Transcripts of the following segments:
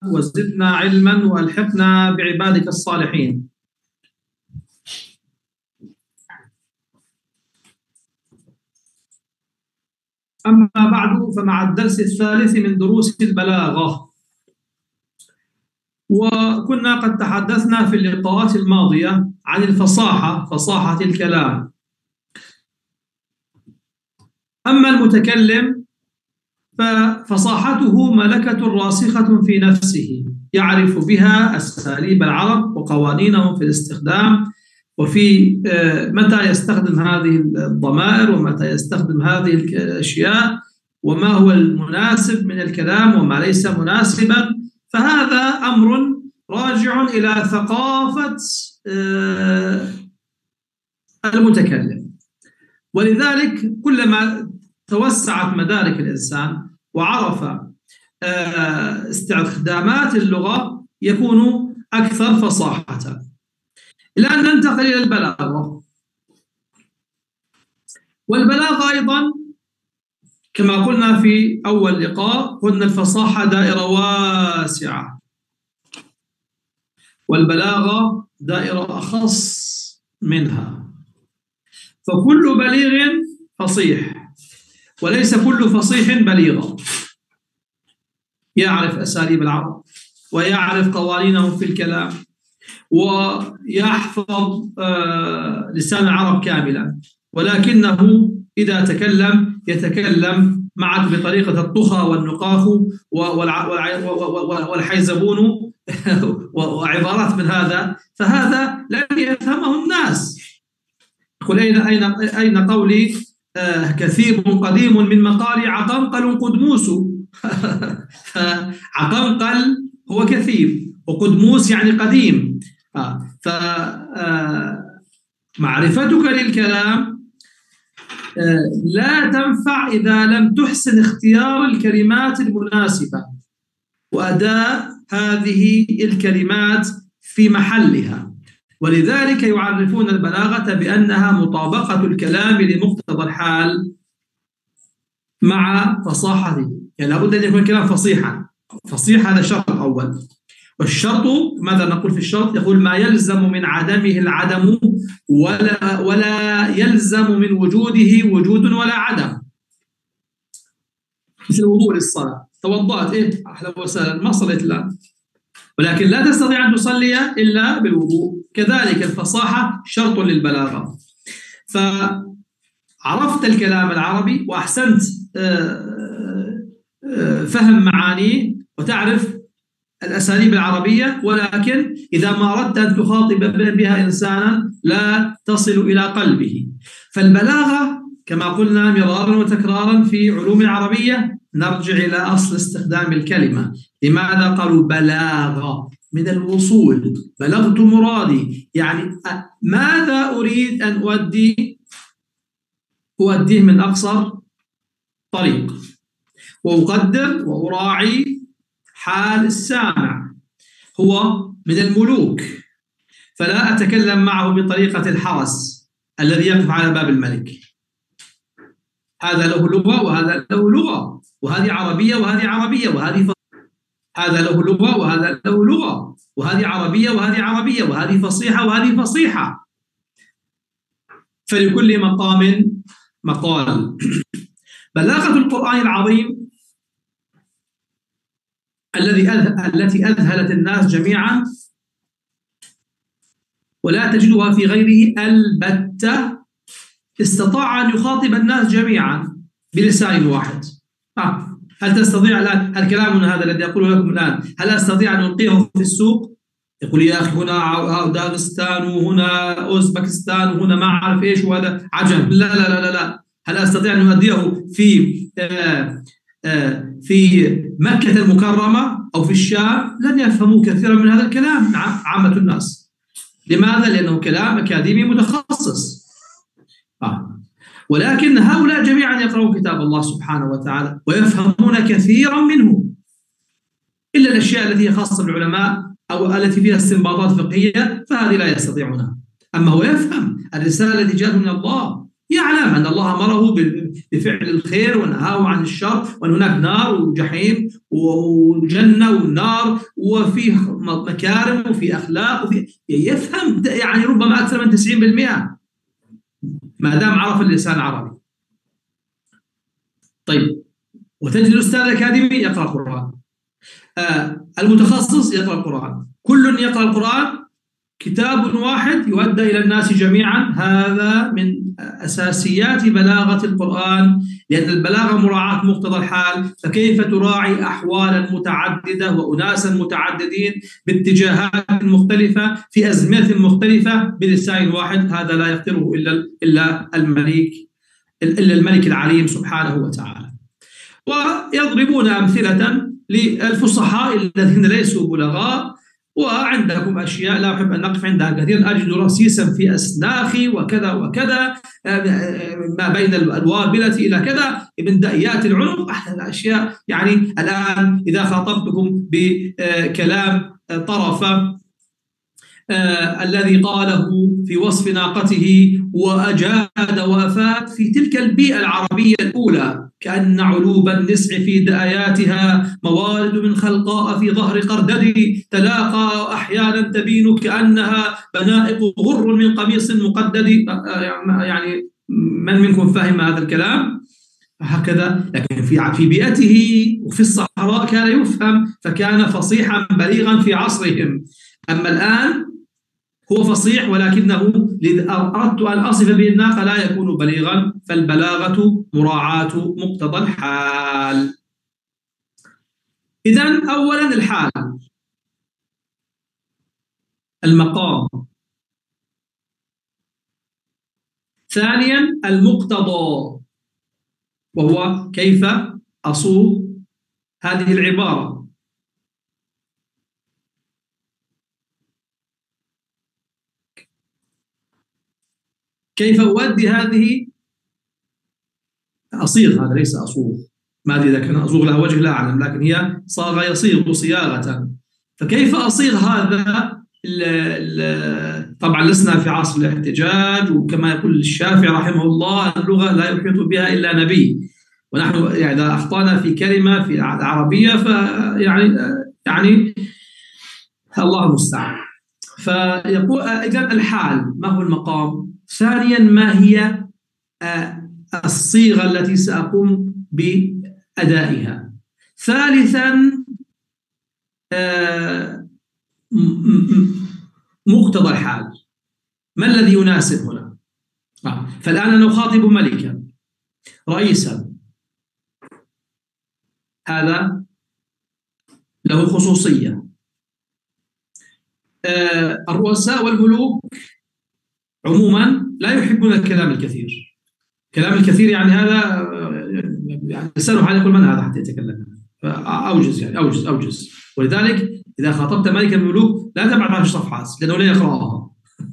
وزدنا علما وألحقنا بعبادك الصالحين. أما بعد، فمع الدرس الثالث من دروس البلاغة، وكنا قد تحدثنا في اللقاءات الماضية عن الفصاحة، فصاحة الكلام. أما المتكلم ففصاحته ملكة راسخة في نفسه، يعرف بها أساليب العرب وقوانينهم في الاستخدام، وفي متى يستخدم هذه الضمائر ومتى يستخدم هذه الأشياء، وما هو المناسب من الكلام وما ليس مناسبا. فهذا أمر راجع إلى ثقافة المتكلم. ولذلك كلما توسعت مدارك الإنسان وعرف استخدامات اللغة يكون أكثر فصاحة. الآن ننتقل إلى البلاغة. والبلاغة أيضا كما قلنا في أول لقاء، قلنا الفصاحة دائرة واسعة، والبلاغة دائرة أخص منها. فكل بليغ فصيح، وليس كل فصيح بليغا. يعرف أساليب العرب ويعرف قوانينهم في الكلام ويحفظ لسان العرب كاملا، ولكنه إذا تكلم يتكلم معك بطريقة الطخى والنقاخ والحيزبون وعبارات من هذا، فهذا لن يفهمه الناس. يقول أين قولي كثيب قديم من مقالي عقنقل قدموس. عقنقل هو كثيب، وقدموس يعني قديم. فمعرفتك للكلام لا تنفع إذا لم تحسن اختيار الكلمات المناسبة وأداء هذه الكلمات في محلها. ولذلك يعرفون البلاغة بأنها مطابقة الكلام لمقتضى الحال مع فصاحته. يعني لابد أن يكون الكلام فصيحا. فصيح هذا شرط أول. والشرط ماذا نقول في الشرط؟ يقول ما يلزم من عدمه العدم ولا يلزم من وجوده وجود ولا عدم. مثل الوضوء للصلاة، توضأت أهلا وسهلا، ما صليت الآن، ولكن لا تستطيع أن تصلي إلا بالوضوء. كذلك الفصاحة شرط للبلاغة. فعرفت الكلام العربي وأحسنت فهم معانيه وتعرف الأساليب العربية، ولكن إذا ما أردت أن تخاطب بها إنسانا لا تصل إلى قلبه. فالبلاغة كما قلنا مرارا وتكرارا في علوم العربية نرجع إلى أصل استخدام الكلمة. لماذا قالوا بلاغة؟ من الوصول، بلغت مرادي، يعني ماذا أريد أن أؤديه من أقصر طريق، وأقدر وأراعي حال السامع. هو من الملوك، فلا أتكلم معه بطريقة الحرس الذي يقف على باب الملك. هذا له لغة وهذا له لغة، وهذه عربية وهذه عربية، وهذه هذا له لغة وهذا له لغة، وهذه عربية وهذه عربية، وهذه فصيحة وهذه فصيحة. فلكل مقام مقال. بلاغة القرآن العظيم التي أذهلت الناس جميعا ولا تجدها في غيره البتة، استطاع أن يخاطب الناس جميعا بلسان واحد. هل تستطيع الآن كلامنا هذا الذي أقوله لكم الآن، هل أستطيع أن ألقيه في السوق؟ يقول يا أخي هنا داغستان وهنا أوزبكستان وهنا ما أعرف إيش وهذا عجم. لا لا لا لا. هل أستطيع أن أؤديه في مكة المكرمة أو في الشام؟ لن يفهموا كثيرا من هذا الكلام عامة الناس. لماذا؟ لأنه كلام أكاديمي متخصص. ولكن هؤلاء جميعا يقرؤون كتاب الله سبحانه وتعالى ويفهمون كثيرا منه، إلا الأشياء التي هي خاصة بالعلماء أو التي فيها استنباطات فقهية، فهذه لا يستطيعونها. أما هو يفهم الرسالة التي جاءت من الله، يعلم أن الله أمره بفعل الخير ونهاه عن الشر، وأن هناك نار وجحيم وجنة ونار، وفيه مكارم وفي أخلاق وفي يفهم يعني ربما أكثر من 90% ما دام عرف اللسان العربي. طيب، وتجد الأستاذ الأكاديمي يقرأ القرآن، المتخصص يقرأ القرآن، كل يقرأ القرآن، كتاب واحد يؤدى إلى الناس جميعا. هذا من أساسيات بلاغة القرآن، لأن البلاغة مراعاة مقتضى الحال، فكيف تراعي أحوالا متعددة وأناسا متعددين باتجاهات مختلفة في أزمنة مختلفة بلسان واحد؟ هذا لا يقدره إلا الملك العليم سبحانه وتعالى. ويضربون أمثلة للفصحاء الذين ليسوا بلغاء، وعندكم أشياء لا أحب أن نقف عندها كثيرا، أجد رصيصا في أسناخي وكذا وكذا، ما بين الوابلة إلى كذا، ابن دائيات العنق، أحد الأشياء. يعني الآن إذا خاطبتكم بكلام طرفة الذي قاله في وصف ناقته وأجاد وأفاد في تلك البيئة العربية الأولى، كأن علوب النسع في دآياتها موالد من خلقاء في ظهر قردد تلاقى أحيانا تبين كأنها بنائق غر من قميص مقدد. يعني من منكم فهم هذا الكلام؟ هكذا، لكن في بيئته وفي الصحراء كان يفهم، فكان فصيحا بليغا في عصرهم. أما الآن هو فصيح، ولكنه إذا أردت أن أصف به الناقة لا يكون بليغا، فالبلاغة مراعاة مقتضى الحال. إذن أولا الحال، المقام، ثانيا المقتضى، وهو كيف أصوغ هذه العبارة. كيف أؤدي هذه، أصيغ، هذا ليس أصوغ، ما أدري إذا كان أصوغ لها وجه لا أعلم، لكن هي صاغ يصيغ صياغة. فكيف أصيغ هذا؟ طبعا لسنا في عصر الاحتجاج، وكما يقول الشافعي رحمه الله اللغة لا يحيط بها إلا نبي، ونحن يعني إذا أخطأنا في كلمة في العربية يعني الله المستعان. فيقول إذن الحال ما هو المقام؟ ثانيا ما هي الصيغة التي سأقوم بأدائها؟ ثالثا مقتضى الحال، ما الذي يناسب هنا؟ فالآن أنا أخاطب ملكا رئيسا، هذا له خصوصية. الرؤساء والملوك عموما لا يحبون الكلام الكثير. كلام الكثير يعني هذا يعني لسانه حال يقول من هذا حتى يتكلم، فأوجز يعني أوجز. ولذلك إذا خاطبت ملك الملوك لا تبعث 10 صفحات لأنه لا يقرأها.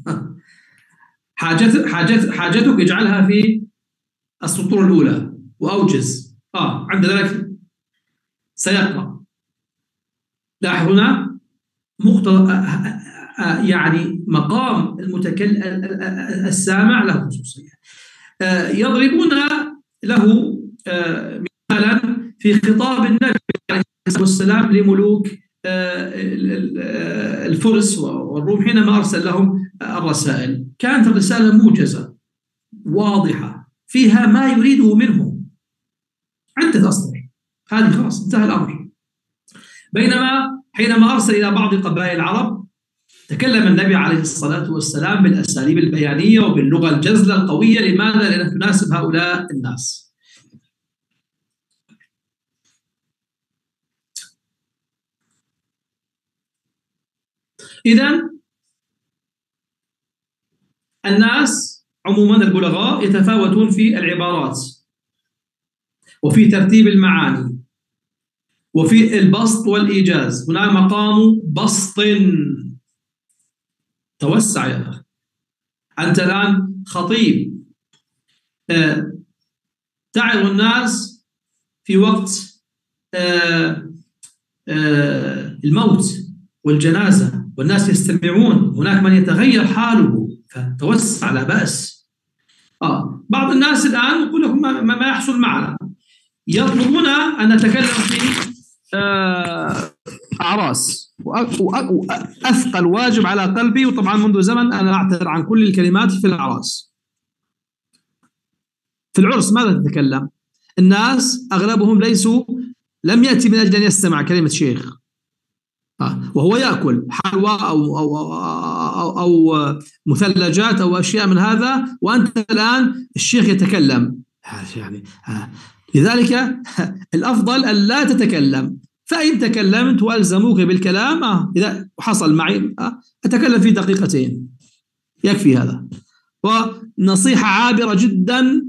حاجتك اجعلها في السطور الأولى وأوجز، عند ذلك سيقرأ. لاحظ هنا مقتضى يعني مقام المتكلم السامع له خصوصية. يضربون له مثالا في خطاب النبي عليه الصلاة والسلام لملوك الفرس والروم حينما أرسل لهم الرسائل، كانت الرسالة موجزة واضحة فيها ما يريده منهم، عدة أسطر، هذه خلاص انتهى الأمر. بينما حينما أرسل إلى بعض قبائل العرب تكلم النبي عليه الصلاة والسلام بالأساليب البيانية وباللغة الجزلة القوية. لماذا؟ لأنها تناسب هؤلاء الناس. إذن الناس عموما البلغاء يتفاوتون في العبارات وفي ترتيب المعاني وفي البسط والإيجاز. هنا مقام بسط، توسع يا أخي، أنت الآن خطيب تعظ الناس في وقت الموت والجنازة والناس يستمعون، هناك من يتغير حاله فتوسع لا بأس. بعض الناس الآن يقول لكم ما يحصل معنا، يطلبون أن نتكلم في أعراس، وأثقل واجب على قلبي، وطبعا منذ زمن أنا أعتذر عن كل الكلمات في الأعراس. في العرس ماذا تتكلم؟ الناس أغلبهم لم يأتي من أجل أن يستمع كلمة شيخ، وهو يأكل حلوى أو مثلجات أو أشياء من هذا، وأنت الآن الشيخ يتكلم يعني. لذلك الأفضل أن لا تتكلم، فإن تكلمت وألزموك بالكلام إذا حصل معي أتكلم في دقيقتين يكفي هذا، ونصيحة عابرة جدا.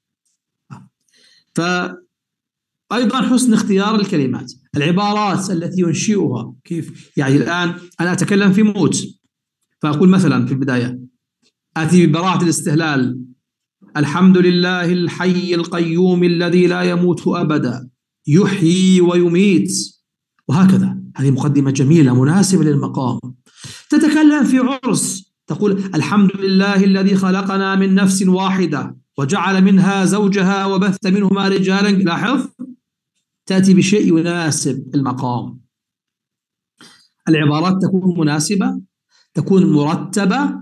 فأيضا حسن اختيار الكلمات، العبارات التي ينشئها كيف. يعني الآن أنا أتكلم في موت، فأقول مثلا في البداية آتي ببراعة الاستهلال: الحمد لله الحي القيوم الذي لا يموت أبدا يحيي ويميت، وهكذا. هذه مقدمة جميلة مناسبة للمقام. تتكلم في عرس تقول: الحمد لله الذي خلقنا من نفس واحدة وجعل منها زوجها وبث منهما رجالا. لاحظ، تأتي بشيء يناسب المقام. العبارات تكون مناسبة، تكون مرتبة.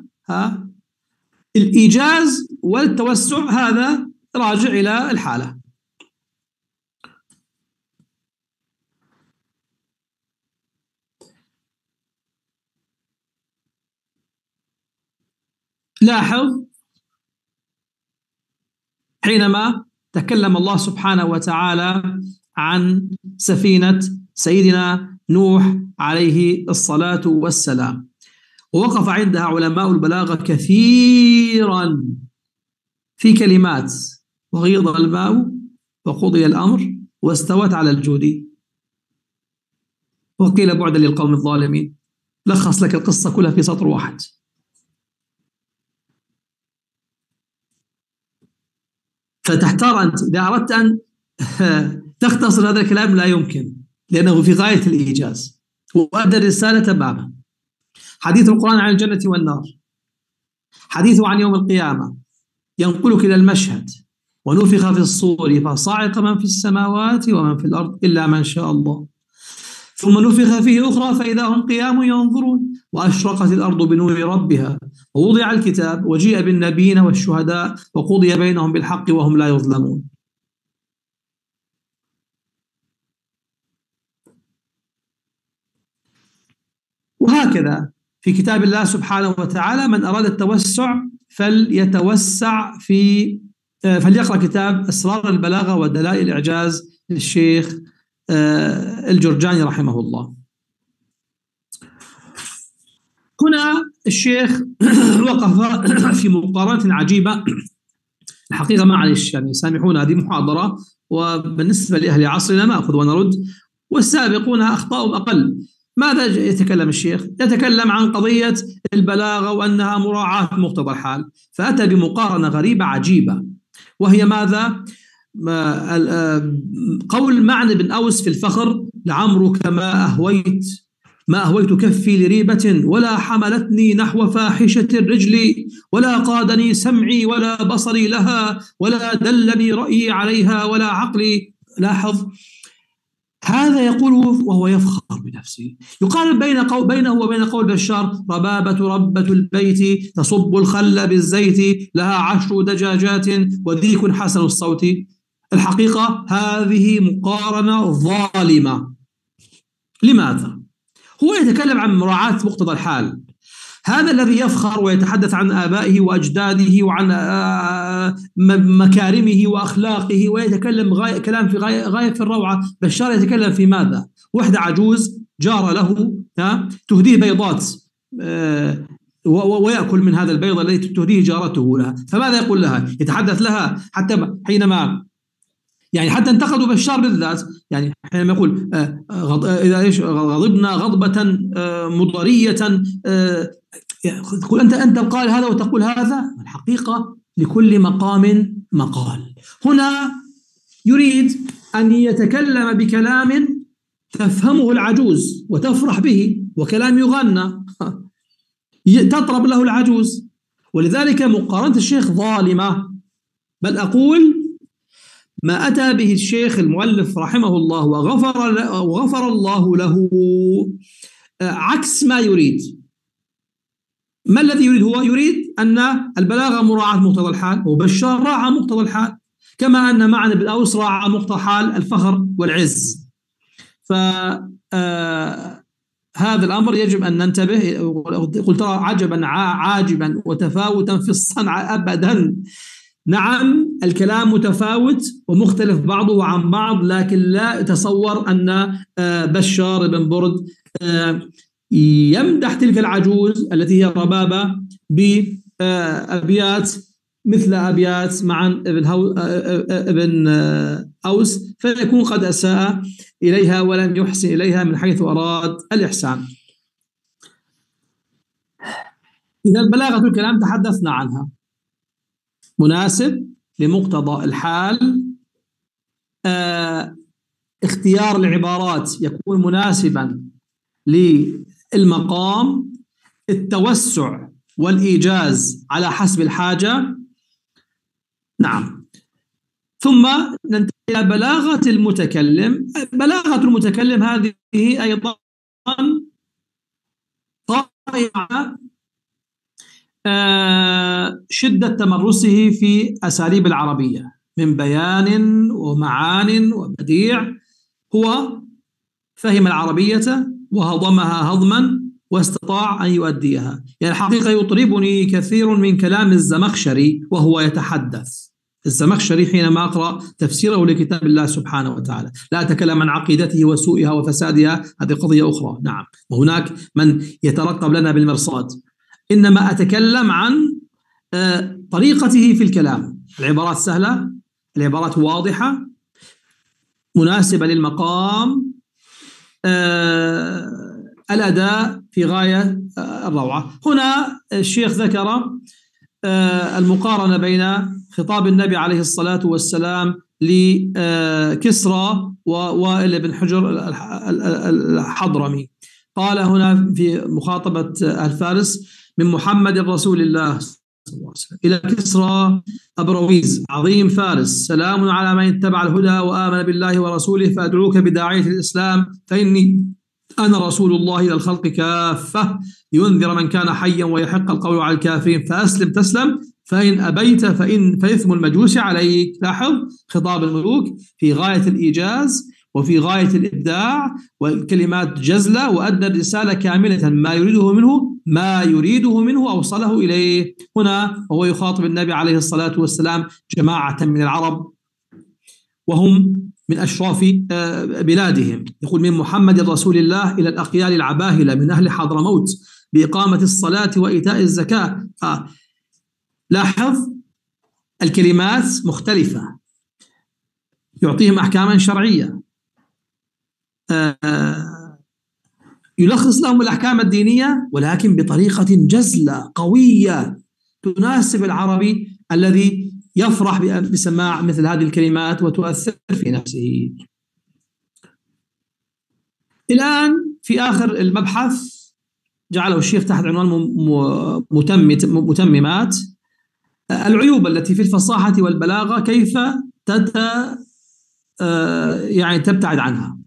الإيجاز والتوسع هذا راجع إلى الحالة. لاحظ حينما تكلم الله سبحانه وتعالى عن سفينة سيدنا نوح عليه الصلاة والسلام، ووقف عندها علماء البلاغة كثيرا في كلمات: وغيض الماء وقضي الأمر واستوت على الجود وقيل بعدا للقوم الظالمين. لخص لك القصة كلها في سطر واحد. فتحتار أنت إذا أردت أن تختصر هذا الكلام، لا يمكن، لأنه في غاية الإيجاز وأدى الرسالة تماما. حديث القرآن عن الجنة والنار، حديثه عن يوم القيامة، ينقلك إلى المشهد: ونفخ في الصور فصعق من في السماوات ومن في الأرض إلا من شاء الله، ثم نفخ فيه أخرى فإذا هم قيام ينظرون، وأشرقت الأرض بنور ربها ووضع الكتاب وجيء بالنبيين والشهداء وقضي بينهم بالحق وهم لا يظلمون. وهكذا في كتاب الله سبحانه وتعالى: من أراد التوسع فليقرأ كتاب أسرار البلاغة ودلائل الإعجاز للشيخ الجرجاني رحمه الله. هنا الشيخ وقف في مقارنة عجيبة الحقيقة. معلش يعني سامحونا، هذه محاضرة، وبالنسبة لأهل عصرنا نأخذ ونرد، والسابقون أخطاءهم أقل. ماذا يتكلم الشيخ؟ يتكلم عن قضية البلاغة وأنها مراعاة مقتضى الحال، فأتى بمقارنة غريبة عجيبة، وهي ماذا؟ قول معن بن أوس في الفخر: لعمرك ما أهويت كفي لريبة ولا حملتني نحو فاحشة الرجل ولا قادني سمعي ولا بصري لها ولا دلني رأيي عليها ولا عقلي. لاحظ، هذا يقول وهو يفخر بنفسه. يقارن بينه وبين قول بشار: ربابة ربة البيت تصب الخل بالزيت لها 10 دجاجات وذيك حسن الصوت. الحقيقة هذه مقارنة ظالمة. لماذا؟ هو يتكلم عن مراعاة مقتضى الحال. هذا الذي يفخر ويتحدث عن آبائه وأجداده وعن مكارمه وأخلاقه ويتكلم كلام في غاية في الروعة. بشار يتكلم في ماذا؟ وحدة عجوز جار له تهديه بيضات ويأكل من هذا البيض الذي تهديه جارته لها، فماذا يقول لها؟ يتحدث لها حتى حينما يعني حتى انتقدوا بشار بالذات، يعني حينما يقول إذا غضبنا غضبة مضرية، تقول أنت قال هذا وتقول هذا. الحقيقة لكل مقام مقال. هنا يريد أن يتكلم بكلام تفهمه العجوز وتفرح به، وكلام يغنى تطرب له العجوز، ولذلك مقارنة الشيخ ظالمة. بل أقول ما أتى به الشيخ المؤلف رحمه الله وغفر الله له عكس ما يريد. ما الذي يريد؟ هو يريد أن البلاغة مراعاة مقتضى الحال، وبشار راعى مقتضى الحال، كما أن معنى بن أوس راعى مقتضى حال الفخر والعز. هذا الأمر يجب أن ننتبه. قلت ترى عجبا عاجبا وتفاوتا في الصنعة أبدا. نعم الكلام متفاوت ومختلف بعضه عن بعض، لكن لا أتصور أن بشار بن برد يمدح تلك العجوز التي هي ربابة بأبيات مثل أبيات معا ابن أوس، فيكون قد أساء إليها ولم يحسن إليها من حيث أراد الإحسان. إذا بلاغة الكلام تحدثنا عنها، مناسب لمقتضى الحال، اختيار العبارات يكون مناسبا للمقام، التوسع والإيجاز على حسب الحاجة. نعم. ثم ننتقل إلى بلاغة المتكلم. بلاغة المتكلم هذه أيضا طائعة شدة تمرسه في أساليب العربية من بيان ومعان وبديع. هو فهم العربية وهضمها هضما واستطاع أن يؤديها. يعني الحقيقة يطربني كثير من كلام الزمخشري وهو يتحدث. الزمخشري حينما أقرأ تفسيره لكتاب الله سبحانه وتعالى، لا أتكلم عن عقيدته وسوءها وفسادها، هذه قضية أخرى. نعم، وهناك من يترقب لنا بالمرصاد، إنما أتكلم عن طريقته في الكلام. العبارات سهلة، العبارات واضحة، مناسبة للمقام، الأداء في غاية الروعة. هنا الشيخ ذكر المقارنة بين خطاب النبي عليه الصلاة والسلام لكسرى ووائل بن حجر الحضرمي. قال هنا في مخاطبة الفارس: من محمد رسول الله صلى الله عليه وسلم إلى كسرى أبرويز عظيم فارس، سلام على من اتبع الهدى وآمن بالله ورسوله، فأدعوك بداعية الإسلام، فإني أنا رسول الله إلى الخلق كافة، لينذر من كان حيا ويحق القول على الكافرين، فأسلم تسلم، فإن أبيت فإثم المجوس عليك. لاحظ خطاب الملوك في غاية الإيجاز وفي غاية الإبداع، والكلمات جزلة، وأدى الرسالة كاملة، ما يريده منه أوصله إليه. هنا وهو يخاطب النبي عليه الصلاة والسلام جماعة من العرب وهم من أشراف بلادهم، يقول: من محمد رسول الله إلى الأقيال العباهلة من أهل حضرموت بإقامة الصلاة وإيتاء الزكاة. لاحظ الكلمات مختلفة، يعطيهم أحكاما شرعية، يلخص لهم الأحكام الدينية، ولكن بطريقة جزلة قوية تناسب العربي الذي يفرح بسماع مثل هذه الكلمات وتؤثر في نفسه. الآن في آخر المبحث جعله الشيخ تحت عنوان متممات، العيوب التي في الفصاحة والبلاغة كيف يعني تبتعد عنها.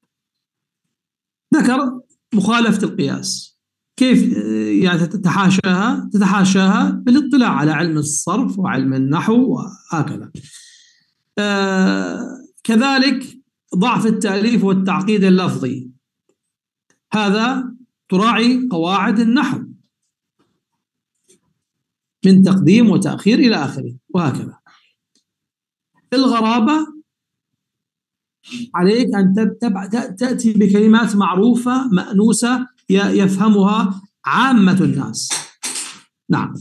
ذكر مخالفة القياس، كيف يعني تتحاشاها بالاطلاع على علم الصرف وعلم النحو وهكذا. كذلك ضعف التأليف والتعقيد اللفظي، هذا تراعي قواعد النحو من تقديم وتأخير إلى آخره وهكذا. الغرابة، عليك أن تأتي بكلمات معروفة مأنوسة يفهمها عامة الناس. نعم.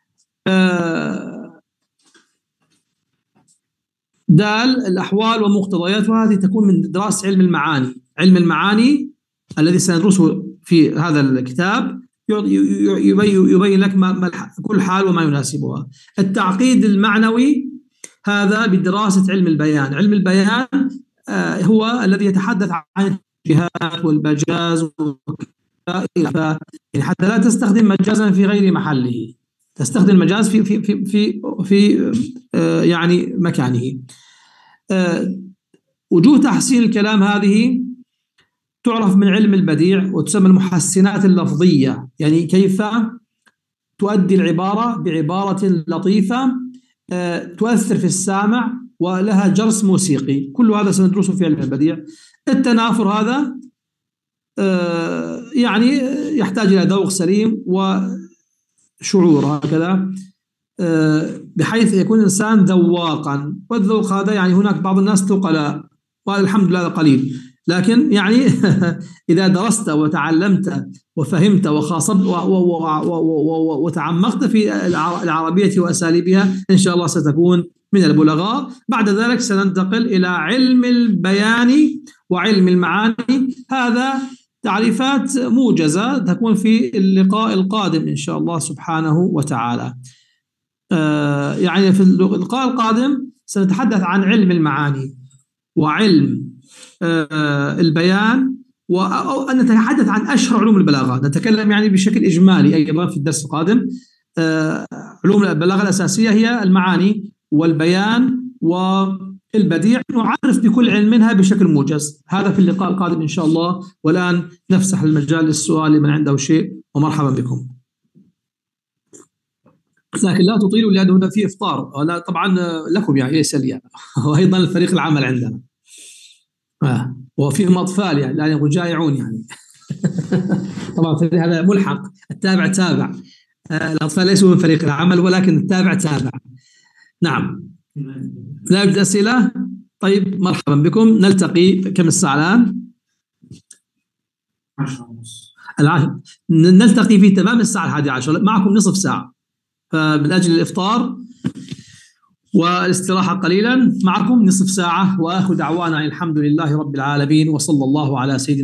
دال الأحوال ومقتضياتها هذه تكون من دراسة علم المعاني. علم المعاني الذي سندرسه في هذا الكتاب يبين لك كل حال وما يناسبها. التعقيد المعنوي هذا بدراسة علم البيان. علم البيان هو الذي يتحدث عن الجهات والمجاز، يعني حتى لا تستخدم مجازا في غير محله. تستخدم المجاز في يعني مكانه. وجوه تحسين الكلام هذه تعرف من علم البديع وتسمى المحسنات اللفظية، يعني كيف تؤدي العبارة بعبارة لطيفة تؤثر في السامع ولها جرس موسيقي. كل هذا سندرسه في علم البديع. التنافر هذا يعني يحتاج إلى ذوق سليم وشعور هكذا، بحيث يكون الإنسان ذواقا، والذوق هذا يعني هناك بعض الناس ثقلاء والحمد لله قليل، لكن يعني إذا درست وتعلمت وفهمت وخاصمت وتعمقت في العربية وأساليبها إن شاء الله ستكون من البلغاء. بعد ذلك سننتقل إلى علم البيان وعلم المعاني. هذا تعريفات موجزة تكون في اللقاء القادم إن شاء الله سبحانه وتعالى. يعني في اللقاء القادم سنتحدث عن علم المعاني وعلم البيان، أو أن نتحدث عن أشهر علوم البلاغة. نتكلم يعني بشكل إجمالي أيضا في الدرس القادم. علوم البلاغة الأساسية هي المعاني والبيان والبديع، نعرف بكل علم منها بشكل موجز. هذا في اللقاء القادم إن شاء الله. والآن نفسح المجال للسؤال لمن عنده شيء، ومرحبا بكم. لكن لا تطيلوا لأنه هنا في إفطار. لا طبعا لكم يعني ليس لي، وأيضا الفريق العمل عندنا وفيهم أطفال يعني لا يقول جائعون يعني. طبعا هذا ملحق، التابع تابع. الأطفال ليسوا من فريق العمل ولكن التابع تابع. نعم. لا يوجد أسئلة؟ طيب مرحبا بكم. نلتقي كم الساعة الآن؟ 10:30. نلتقي في تمام الساعة 11. معكم نصف ساعة، فمن أجل الإفطار والاستراحة قليلا معكم نصف ساعة. وآخر دعوانا الحمد لله رب العالمين، وصلى الله على سيدنا